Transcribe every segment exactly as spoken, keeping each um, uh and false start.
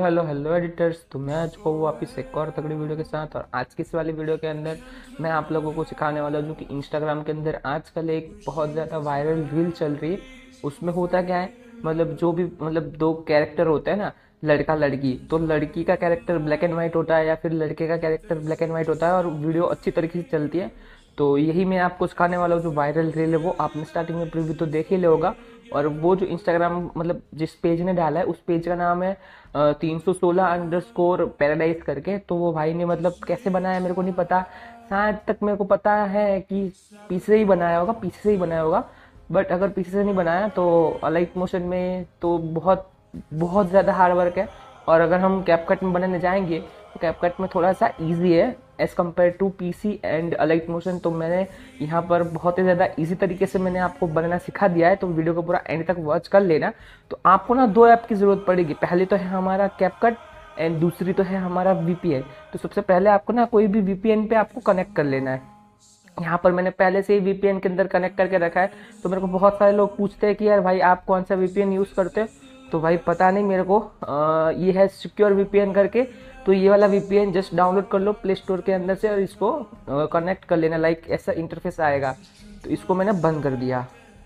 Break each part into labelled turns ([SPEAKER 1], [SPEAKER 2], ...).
[SPEAKER 1] Hello hello editors. तो मैं आज को वापस एक और तगड़ी वीडियो के साथ, और आज की इस वाली वीडियो के अंदर मैं आप लोगों को सिखाने वाला हूँ कि इंस्टाग्राम के अंदर आजकल एक बहुत ज़्यादा वायरल रील चल रही है। उसमें होता क्या है, मतलब जो भी मतलब दो कैरेक्टर होते हैं ना, लड़का लड़की, तो लड़की का कैरेक्टर ब्लैक एंड वाइट होता है या फिर लड़के का कैरेक्टर ब्लैक एंड वाइट होता है और वीडियो अच्छी तरीके से चलती है। तो यही मैं आपको सिखाने वाला हूँ। जो वायरल रील है वो आपने स्टार्टिंग में प्रीव्यू तो देख ही लिया होगा, और वो जो इंस्टाग्राम मतलब जिस पेज ने डाला है उस पेज का नाम है तीन सौ सोलह अंडर स्कोर पैराडाइज करके। तो वो भाई ने मतलब कैसे बनाया मेरे को नहीं पता, शायद तक मेरे को पता है कि पीछे से ही बनाया होगा, पीछे से ही बनाया होगा। बट अगर पीछे से नहीं बनाया तो अलाइट मोशन में तो बहुत बहुत ज़्यादा हार्ड वर्क है। और अगर हम कैपकट में बनाने जाएंगे तो कैपकट में थोड़ा सा इजी है as compare to PC and Alight Motion. तो मैंने यहाँ पर बहुत ही ज़्यादा इजी तरीके से मैंने आपको बनाना सिखा दिया है, तो वीडियो को पूरा एंड तक वॉच कर लेना। तो आपको ना दो ऐप की ज़रूरत पड़ेगी, पहली तो है हमारा कैपकट एंड दूसरी तो है हमारा वीपीएन। तो सबसे पहले आपको ना कोई भी वीपीएन पे आपको कनेक्ट कर लेना है। यहाँ पर मैंने पहले से ही वीपीएन के अंदर कनेक्ट करके रखा है। तो मेरे को बहुत सारे लोग पूछते हैं कि यार भाई आप कौन सा वीपीएन यूज़ करते हो, तो भाई पता नहीं मेरे को, आ, ये है सिक्योर वीपीएन करके। तो ये वाला वीपीएन जस्ट डाउनलोड कर लो प्ले स्टोर के अंदर से और इसको कनेक्ट कर लेना। लाइक ऐसा इंटरफेस आएगा, तो इसको मैंने बंद कर दिया।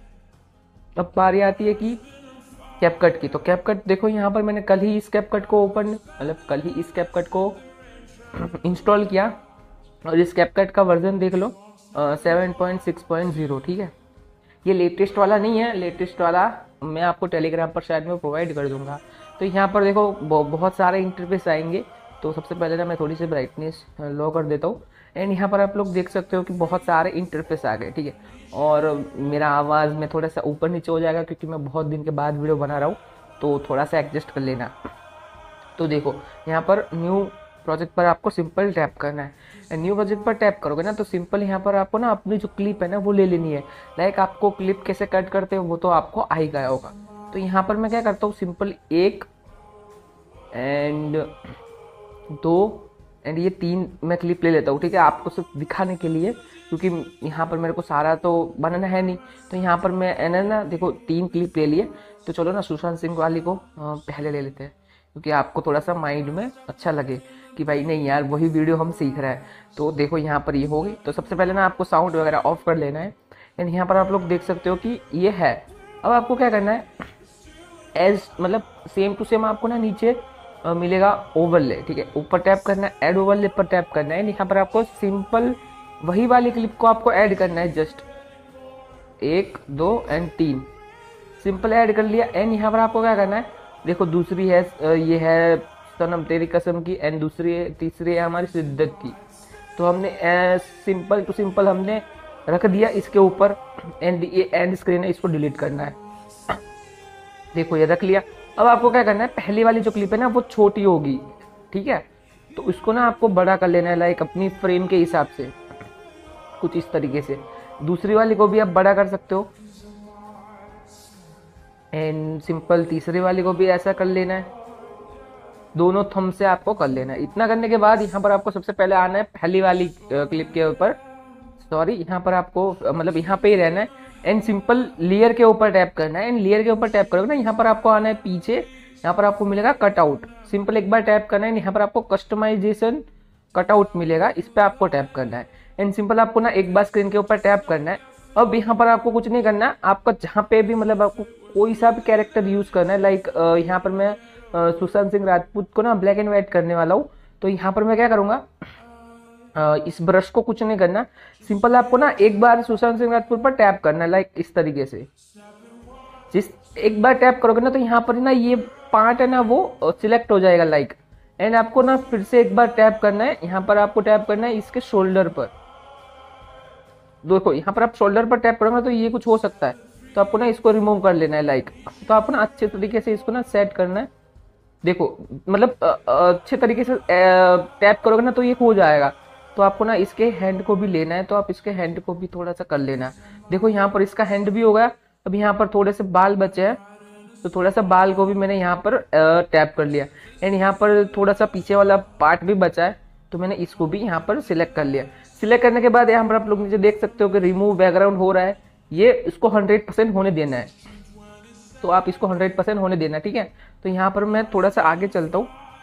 [SPEAKER 1] अब बारी आती है कि कैपकट की। तो कैपकट देखो, यहाँ पर मैंने कल ही इस कैपकट को ओपन मतलब कल ही इस कैपकट को इंस्टॉल किया, और इस कैपकट का वर्जन देख लो seven point six point zero. ठीक है, ये लेटेस्ट वाला नहीं है, लेटेस्ट वाला मैं आपको टेलीग्राम पर शायद मैं प्रोवाइड कर दूंगा। तो यहाँ पर देखो बहुत सारे इंटरफेस आएंगे। तो सबसे पहले ना मैं थोड़ी सी ब्राइटनेस लो कर देता हूँ, एंड यहाँ पर आप लोग देख सकते हो कि बहुत सारे इंटरफेस आ गए। ठीक है, और मेरा आवाज़ में थोड़ा सा ऊपर नीचे हो जाएगा क्योंकि मैं बहुत दिन के बाद वीडियो बना रहा हूँ, तो थोड़ा सा एडजस्ट कर लेना। तो देखो यहाँ पर न्यू प्रोजेक्ट पर आपको सिंपल टैप करना है। न्यू प्रोजेक्ट पर टैप करोगे ना तो सिंपल यहाँ पर आपको ना अपनी जो क्लिप है ना वो ले लेनी है। लाइक आपको क्लिप कैसे कट करते हो वो तो आपको आ ही गया होगा। तो यहाँ पर मैं क्या करता हूँ, सिंपल एक एंड दो एंड ये तीन मैं क्लिप ले लेता हूँ। ठीक है, आपको सिर्फ दिखाने के लिए, क्योंकि यहाँ पर मेरे को सारा तो बनाना है नहीं। तो यहाँ पर मैं है ना देखो तीन क्लिप ले लिए। तो चलो ना सुशांत सिंह वाली को पहले ले लेते हैं, क्योंकि आपको थोड़ा सा माइंड में अच्छा लगे कि भाई नहीं यार वही वीडियो हम सीख रहे हैं। तो देखो यहाँ पर ये होगी। तो सबसे पहले ना आपको साउंड वगैरह ऑफ कर लेना है, एंड यहाँ पर आप लोग देख सकते हो कि ये है। अब आपको क्या करना है, एज मतलब सेम टू सेम आपको ना नीचे मिलेगा ओवरले। ठीक है, ऊपर टैप करना है, ऐड ओवरले पर टैप करना है। यहाँ पर आपको सिंपल वही वाली क्लिप को आपको ऐड करना है, जस्ट एक दो एंड तीन सिंपल ऐड कर लिया। एंड यहाँ पर आपको क्या करना है, देखो दूसरी है ये है सनम तेरी कसम की, एंड दूसरी है तीसरी है हमारी शिद्दत की। तो हमने सिंपल टू सिंपल हमने रख दिया इसके ऊपर, एंड ये एंड स्क्रीन है, इसको डिलीट करना है। देखो ये रख लिया। अब आपको क्या करना है, पहली वाली जो क्लिप है ना वो छोटी होगी। ठीक है, तो इसको ना आपको बड़ा कर लेना है, लाइक अपनी फ्रेम के हिसाब से कुछ इस तरीके से। दूसरी वाली को भी आप बड़ा कर सकते हो, एंड सिंपल तीसरी वाली को भी ऐसा कर लेना है, दोनों थंब से आपको कर लेना है। इतना करने के बाद यहाँ पर आपको सबसे पहले आना है पहली वाली क्लिप के ऊपर, सॉरी यहाँ पर आपको मतलब यहाँ पे ही रहना है, एंड सिंपल लेयर के ऊपर टैप करना है। एंड लेयर के ऊपर टैप करोगे ना, यहाँ पर आपको आना है पीछे, यहाँ पर आपको मिलेगा कटआउट। सिंपल एक बार टैप करना है, यहाँ पर आपको कस्टमाइजेशन कटआउट मिलेगा, इस पर आपको टैप करना है। एंड सिंपल आपको ना एक बार स्क्रीन के ऊपर टैप करना है। अब यहाँ पर आपको कुछ नहीं करना, आपका जहाँ पे भी मतलब आपको कोई सा भी कैरेक्टर यूज करना है। लाइक यहाँ पर मैं सुशांत सिंह राजपूत को ना ब्लैक एंड व्हाइट करने वाला हूँ। तो यहाँ पर मैं क्या करूँगा, इस ब्रश को कुछ नहीं करना, सिंपल आपको ना एक बार सुशांत सिंह राजपूत पर टैप करना है, लाइक इस तरीके से। जिस एक बार टैप करोगे ना तो यहाँ पर ना ये पार्ट है ना वो सिलेक्ट हो जाएगा, लाइक। एंड आपको ना फिर से एक बार टैप करना है, यहाँ पर आपको टैप करना है इसके शोल्डर पर। देखो यहाँ पर आप शोल्डर पर टैप करोगे तो ये कुछ हो सकता है, तो आपको ना इसको रिमूव कर लेना है, लाइक। तो आपको ना अच्छे तरीके से इसको ना सेट करना है। देखो मतलब अच्छे तरीके से टैप करोगे ना तो ये हो जाएगा। तो आपको ना इसके हैंड को भी लेना है, तो आप इसके हैंड को भी थोड़ा सा कर लेना। देखो यहाँ पर इसका हैंड भी हो गया। अब यहाँ पर थोड़े से बाल बचे हैं, तो थोड़ा सा बाल को भी मैंने यहाँ पर टैप कर लिया। एंड यहाँ पर थोड़ा सा पीछे वाला पार्ट भी बचा है, तो मैंने इसको भी यहाँ पर सिलेक्ट कर लिया। सिलेक्ट करने के बाद यहाँ पर आप लोग नीचे देख सकते हो कि रिमूव बैकग्राउंड हो रहा है, ये इसको हंड्रेड परसेंट होने देना है। तो आप इसको हंड्रेड परसेंट होने देना, ठीक है। तो यहाँ पर मैं थोड़ा सा आगे चलता हूँ,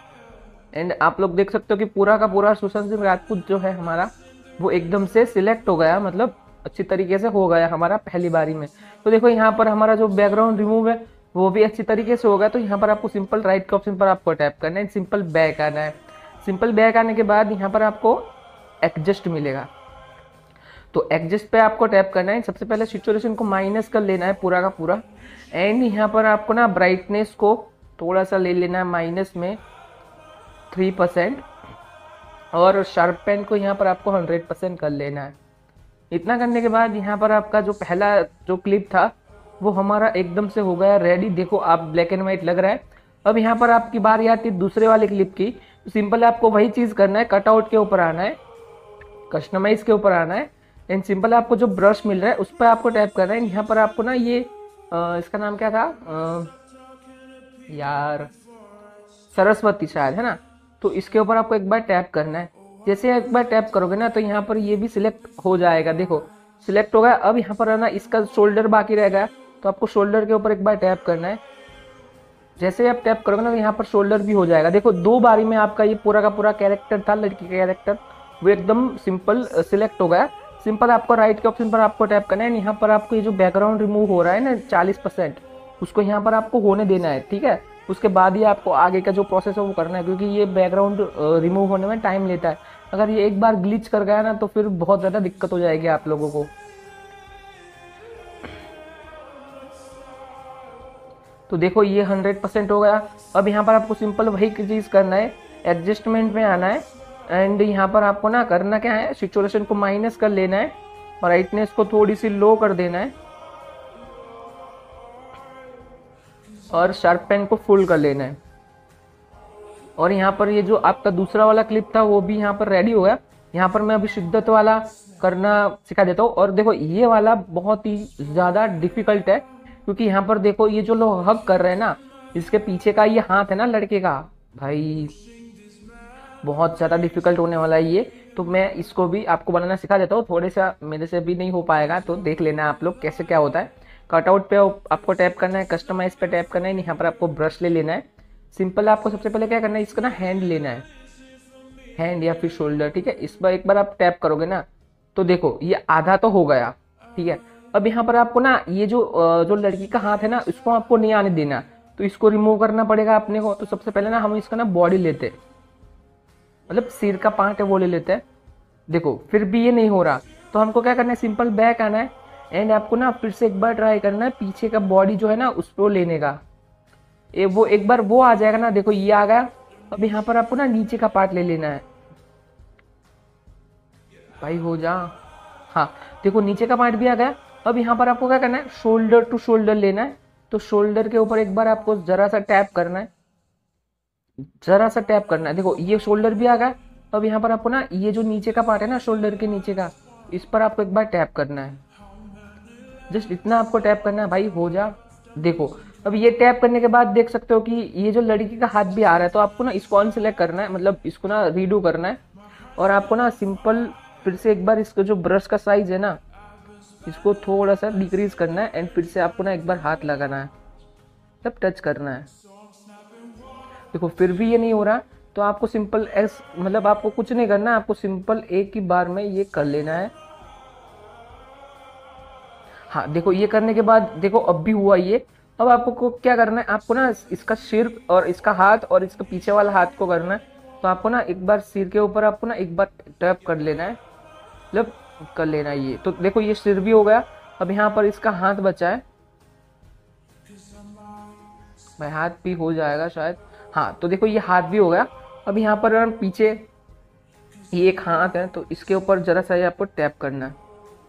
[SPEAKER 1] एंड आप लोग देख सकते हो कि पूरा का पूरा सुशांत सिंह राजपूत जो है हमारा वो एकदम से सिलेक्ट हो गया, मतलब अच्छी तरीके से हो गया हमारा पहली बारी में। तो देखो यहाँ पर हमारा जो बैकग्राउंड रिमूव है वो भी अच्छी तरीके से हो गया। तो यहाँ पर आपको सिंपल राइट के ऑप्शन पर आपको टैप करना है, सिंपल बैक आना है। सिंपल बैक आने के बाद यहाँ पर आपको एडजस्ट मिलेगा, तो एडजस्ट पे आपको टैप करना है। सबसे पहले सिचुएशन को माइनस कर लेना है पूरा का पूरा, एंड यहाँ पर आपको ना ब्राइटनेस को थोड़ा सा ले लेना है माइनस में थ्री परसेंट, और शार्प पेन को यहाँ पर आपको हंड्रेड परसेंट कर लेना है। इतना करने के बाद यहाँ पर आपका जो पहला जो क्लिप था वो हमारा एकदम से हो गया रेडी। देखो आप ब्लैक एंड व्हाइट लग रहा है। अब यहाँ पर आपकी बारी आती है दूसरे वाले क्लिप की। तो सिंपल आपको वही चीज़ करना है, कटआउट के ऊपर आना है, कस्टमाइज के ऊपर आना है, एंड सिंपल आपको जो ब्रश मिल रहा है उस पर आपको टैप करना है। यहाँ पर आपको ना ये आ, इसका नाम क्या था आ, यार सरस्वती शायद है ना, तो इसके ऊपर आपको एक बार टैप करना है। जैसे एक बार टैप करोगे ना तो यहाँ पर ये भी सिलेक्ट हो जाएगा। देखो सिलेक्ट हो गया। अब यहाँ पर है ना इसका शोल्डर बाकी रह गया, तो आपको शोल्डर के ऊपर एक बार टैप करना है। जैसे ही आप टैप करोगे ना तो यहाँ पर शोल्डर भी हो जाएगा। देखो दो बारी में आपका ये पूरा का पूरा कैरेक्टर था, लड़की का कैरेक्टर, वो एकदम सिंपल सिलेक्ट हो गया। सिंपल आपको राइट के ऑप्शन पर आपको टैप करना है। यहाँ पर आपको ये जो बैकग्राउंड रिमूव हो रहा है ना चालीस परसेंट, उसको यहाँ पर आपको होने देना है, ठीक है। उसके बाद ही आपको आगे का जो प्रोसेस है वो करना है, क्योंकि ये बैकग्राउंड रिमूव होने में टाइम लेता है। अगर ये एक बार ग्लिच कर गया ना तो फिर बहुत ज़्यादा दिक्कत हो जाएगी आप लोगों को। तो देखो ये हंड्रेड परसेंट हो गया। अब यहाँ पर आपको सिंपल वही चीज़ करना है, एडजस्टमेंट में आना है, एंड यहाँ पर आपको ना करना क्या है, सिचुएशन को माइनस कर लेना है, ब्राइटनेस को थोड़ी सी लो कर देना है, और शार्प पेन को फुल कर लेना है। और यहाँ पर ये जो आपका दूसरा वाला क्लिप था वो भी यहाँ पर रेडी हो गया। यहाँ पर मैं अभी शिद्दत वाला करना सिखा देता हूँ। और देखो ये वाला बहुत ही ज़्यादा डिफिकल्ट है, क्योंकि यहाँ पर देखो ये जो लोग हग कर रहे हैं ना, इसके पीछे का ये हाथ है ना लड़के का, भाई बहुत ज़्यादा डिफिकल्ट होने वाला है ये। तो मैं इसको भी आपको बनाना सिखा देता हूँ। थोड़े सा मेरे से भी नहीं हो पाएगा, तो देख लेना आप लोग कैसे क्या होता है। कटआउट पे आपको टैप करना है, कस्टमाइज पे टैप करना है, यहाँ पर आपको ब्रश ले लेना है। सिंपल आपको सबसे पहले क्या करना है, इसका ना हैंड लेना है, हैंड या फिर शोल्डर, ठीक है। इस पर एक बार आप टैप करोगे ना तो देखो ये आधा तो हो गया, ठीक है। अब यहाँ पर आपको ना ये जो जो लड़की का हाथ है ना इसको आपको नहीं आने देना, तो इसको रिमूव करना पड़ेगा अपने को। तो सबसे पहले ना हम इसका ना बॉडी लेते, मतलब सिर का पार्ट है वो ले लेते हैं। देखो फिर भी ये नहीं हो रहा, तो हमको क्या करना है, सिंपल बैक आना है, एंड आपको ना फिर से एक बार ट्राई करना है पीछे का बॉडी जो है ना उसको लेने का। ए, वो एक बार वो आ जाएगा ना, देखो ये आ गया। अब यहाँ पर आपको ना नीचे का पार्ट ले लेना है, भाई हो जा, हाँ देखो नीचे का पार्ट भी आ गया। अब यहाँ पर आपको क्या करना है, शोल्डर टू शोल्डर लेना है। तो शोल्डर के ऊपर एक बार आपको जरा सा टैप करना है, जरा सा टैप करना है। देखो ये शोल्डर भी आ गया। अब यहाँ पर आपको ना ये जो नीचे का पार्ट है ना शोल्डर के नीचे का, इस पर आपको एक बार टैप करना है, जस्ट इतना आपको टैप करना है, भाई हो जा। देखो अब ये टैप करने के बाद देख सकते हो कि ये जो लड़की का हाथ भी आ रहा है, तो आपको ना इसको अनसेलेक्ट करना है, मतलब इसको ना रीडू करना है। और आपको ना सिंपल फिर से एक बार इसका जो ब्रश का साइज है ना इसको थोड़ा सा डिक्रीज करना है, एंड फिर से आपको ना एक बार हाथ लगाना है, तब टच करना है। देखो फिर भी ये नहीं हो रहा, तो आपको सिंपल एस मतलब आपको कुछ नहीं करना है, आपको सिंपल एक ही बार में ये कर लेना है। हाँ देखो ये करने के बाद देखो अब भी हुआ ये। अब आपको को क्या करना है, आपको ना इसका सिर और इसका हाथ और इसका पीछे वाला हाथ को करना है। तो आपको ना एक बार सिर के ऊपर आपको ना एक बार टैप कर लेना है, मतलब कर लेना है ये। तो देखो ये सिर भी हो गया। अब यहाँ पर इसका हाथ बचा है, भाई हाथ भी हो जाएगा शायद, हाँ तो देखो ये हाथ भी हो गया। अब यहाँ पर पीछे ये एक हाथ है, तो इसके ऊपर जरा सा ये आपको टैप करना है,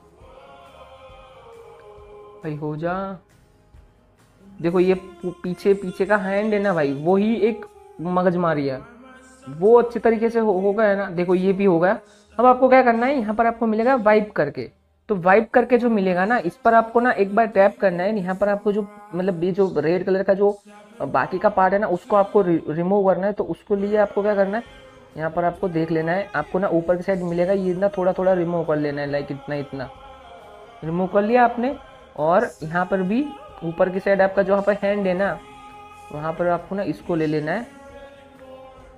[SPEAKER 1] भाई हो जा। देखो ये पीछे पीछे का हैंड है ना भाई, वो ही एक मगजमारी है, वो अच्छी तरीके से हो, हो गया है ना। देखो ये भी हो गया। अब आपको क्या करना है, यहाँ पर आपको मिलेगा वाइप करके। तो वाइप करके जो मिलेगा ना इस पर आपको ना एक बार टैप करना है। यहाँ पर आपको जो मतलब ये जो रेड कलर का जो बाकी का पार्ट है ना उसको आपको रि, रिमूव करना है। तो उसको लिए आपको क्या करना है, यहाँ पर आपको देख लेना है, आपको ना ऊपर की साइड मिलेगा, ये ना थोड़ा थोड़ा रिमूव कर लेना है, लाइक इतना इतना रिमूव कर लिया आपने। और यहाँ पर भी ऊपर की साइड आपका जो यहाँ पर हैंड है ना वहाँ पर आपको ना इसको ले लेना है,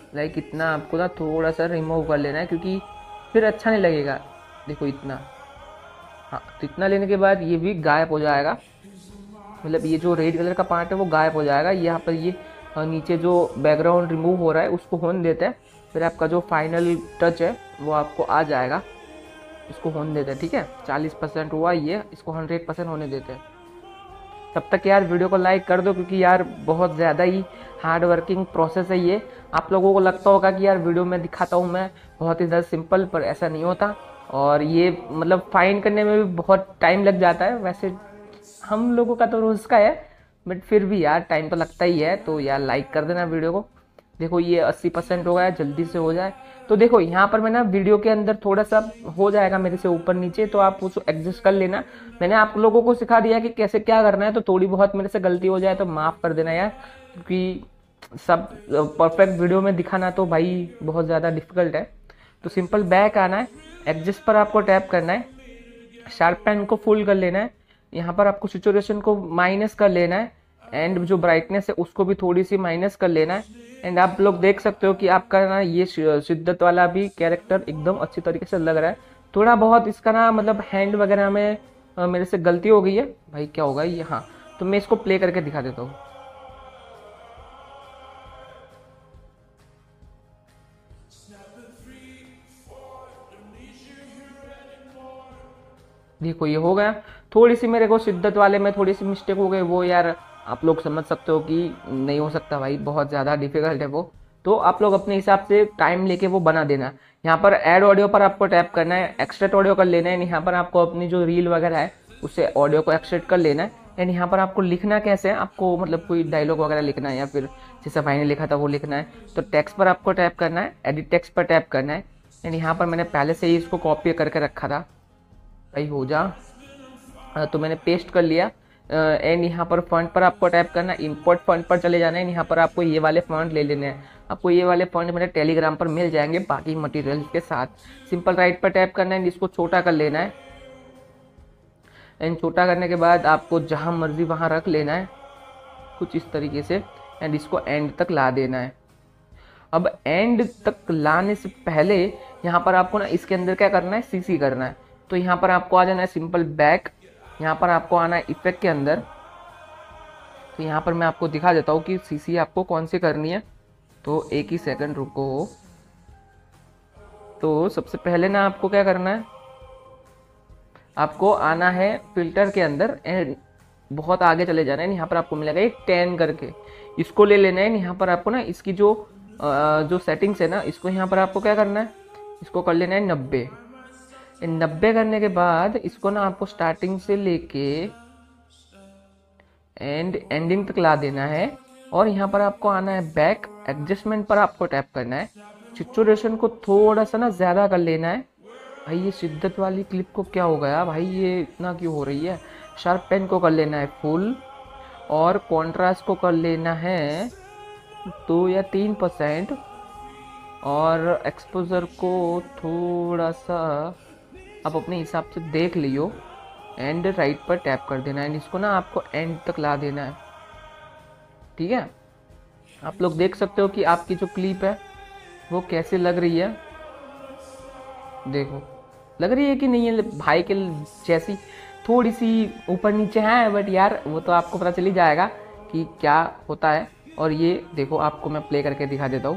[SPEAKER 1] लाइक इतना आपको ना थोड़ा सा रिमूव कर लेना है, क्योंकि फिर अच्छा नहीं लगेगा। देखो इतना, हाँ तो इतना लेने के बाद ये भी गायब हो जाएगा, मतलब ये जो रेड कलर का पार्ट है वो गायब हो जाएगा। यहाँ पर ये नीचे जो बैकग्राउंड रिमूव हो रहा है उसको होने देते हैं, फिर आपका जो फाइनल टच है वो आपको आ जाएगा। इसको होने देते हैं, ठीक है। चालीस परसेंट हुआ ये, इसको हंड्रेड परसेंट होने देते हैं। तब तक यार वीडियो को लाइक कर दो, क्योंकि यार बहुत ज़्यादा ही हार्ड वर्किंग प्रोसेस है ये। आप लोगों को लगता होगा कि यार वीडियो में दिखाता हूँ मैं बहुत ही ज़्यादा सिंपल, पर ऐसा नहीं होता। और ये मतलब फाइंड करने में भी बहुत टाइम लग जाता है। वैसे हम लोगों का तो रोज़ का है, बट फिर भी यार टाइम तो लगता ही है। तो यार लाइक कर देना वीडियो को। देखो ये अस्सी परसेंट हो गया, जल्दी से हो जाए। तो देखो यहाँ पर मैं ना वीडियो के अंदर थोड़ा सा हो जाएगा मेरे से ऊपर नीचे, तो आप उसको एडजस्ट कर लेना। मैंने आप लोगों को सिखा दिया कि कैसे क्या करना है, तो थोड़ी बहुत मेरे से गलती हो जाए तो माफ़ कर देना यार, क्योंकि सब परफेक्ट वीडियो में दिखाना तो भाई बहुत ज़्यादा डिफिकल्ट है। तो सिंपल बैक आना है, एडजस्ट पर आपको टैप करना है, शार्प पेन को फुल कर लेना है, यहाँ पर आपको सिचुएशन को माइनस कर लेना है, एंड जो ब्राइटनेस है उसको भी थोड़ी सी माइनस कर लेना है। एंड आप लोग देख सकते हो कि आपका ना ये शिद्दत वाला भी कैरेक्टर एकदम अच्छी तरीके से लग रहा है। थोड़ा बहुत इसका ना मतलब हैंड वगैरह में आ, मेरे से गलती हो गई है भाई, क्या होगा ये, हाँ तो मैं इसको प्ले करके दिखा देता हूँ। देखो ये हो गया। थोड़ी सी मेरे को शिद्दत वाले में थोड़ी सी मिस्टेक हो गई, वो यार आप लोग समझ सकते हो कि नहीं हो सकता भाई, बहुत ज़्यादा डिफिकल्ट है वो। तो आप लोग अपने हिसाब से टाइम लेके वो बना देना। यहाँ पर ऐड ऑडियो पर आपको टैप करना है, एक्सट्रैक्ट ऑडियो कर लेना है। यहाँ पर आपको अपनी जो रील वगैरह है उससे ऑडियो को एक्सट्रैक्ट कर लेना है। एंड यहाँ पर आपको लिखना कैसे है, आपको मतलब कोई डायलॉग वगैरह लिखना है या फिर जैसा भाई ने लिखा था वो लिखना है। तो टेक्स्ट पर आपको टैप करना है, एडिट टेक्स्ट पर टैप करना है। एंड यहाँ पर मैंने पहले से ही इसको कॉपी करके रखा था भाई, हो जा, तो मैंने पेस्ट कर लिया। एंड यहाँ पर फॉन्ट पर आपको टैप करना है, इंपोर्ट फॉन्ट पर चले जाना है। यहाँ पर आपको ये वाले फॉन्ट ले लेने हैं। आपको ये वाले फॉन्ट मेरे टेलीग्राम पर मिल जाएंगे बाकी मटेरियल के साथ। सिंपल राइट पर टैप करना है, इसको छोटा कर लेना है। एंड छोटा करने के बाद आपको जहाँ मर्जी वहाँ रख लेना है कुछ इस तरीके से। एंड इसको एंड तक ला देना है। अब एंड तक लाने से पहले यहाँ पर आपको ना इसके अंदर क्या करना है, सीसी करना है। तो यहाँ पर आपको आ जाना है सिंपल बैक, यहाँ पर आपको आना है इफेक्ट के अंदर। तो यहाँ पर मैं आपको दिखा देता हूँ कि सीसी आपको कौन सी करनी है। तो एक ही सेकंड रुको। तो सबसे पहले ना आपको क्या करना है, आपको आना है फिल्टर के अंदर एंड बहुत आगे चले जाना है। यहाँ पर आपको मिलेगा एक टेन करके, इसको ले लेना है। यहाँ पर आपको ना इसकी जो जो सेटिंग्स है ना, इसको यहाँ पर आपको क्या करना है, इसको कर लेना है नब्बे। नब्बे करने के बाद इसको ना आपको स्टार्टिंग से लेके एंड एंडिंग तक ला देना है। और यहाँ पर आपको आना है बैक, एडजस्टमेंट पर आपको टैप करना है। सिचुएशन को थोड़ा सा ना ज़्यादा कर लेना है। भाई ये शिद्दत वाली क्लिप को क्या हो गया भाई, ये इतना क्यों हो रही है। शार्प पेन को कर लेना है फुल, और कॉन्ट्रास्ट को कर लेना है दो या तीन परसेंट, और एक्सपोजर को थोड़ा सा आप अपने हिसाब से देख लियो। एंड राइट पर टैप कर देना है। इसको ना आपको एंड तक ला देना है, ठीक है। आप लोग देख सकते हो कि आपकी जो क्लिप है वो कैसे लग रही है। देखो लग रही है कि नहीं है भाई के जैसी, थोड़ी सी ऊपर नीचे है, बट यार वो तो आपको पता चल ही जाएगा कि क्या होता है। और ये देखो आपको मैं प्ले करके दिखा देता हूँ।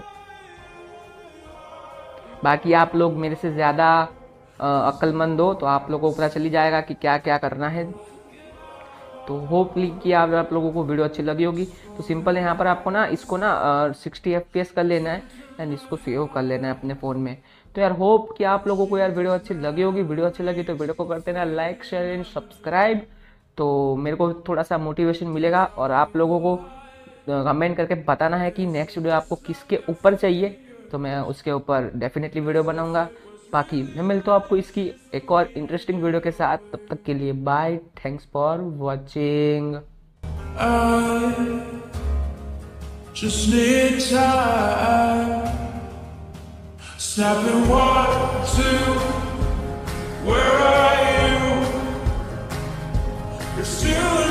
[SPEAKER 1] बाकी आप लोग मेरे से ज़्यादा अक्लमंद हो तो आप लोगों को पता चल ही जाएगा कि क्या क्या करना है। तो होपली कि आप, आप लोगों को वीडियो अच्छी लगी होगी। तो सिंपल यहाँ पर आपको ना इसको ना सिक्सटी एफ पी एस कर लेना है एंड इसको सेव कर लेना है अपने फ़ोन में। तो यार होप कि आप लोगों को यार वीडियो अच्छी लगी होगी। वीडियो अच्छी लगी तो वीडियो को करते ना लाइक शेयर एंड सब्सक्राइब, तो मेरे को थोड़ा सा मोटिवेशन मिलेगा। और आप लोगों को कमेंट करके बताना है कि नेक्स्ट वीडियो आपको किसके ऊपर चाहिए, तो मैं उसके ऊपर डेफिनेटली वीडियो बनाऊंगा। बाकी मैं मिलता हूँ आपको इसकी एक और इंटरेस्टिंग वीडियो के साथ। तब तक के लिए bye, thanks for watching. Just need time. Snapping one, two, where are you? You're still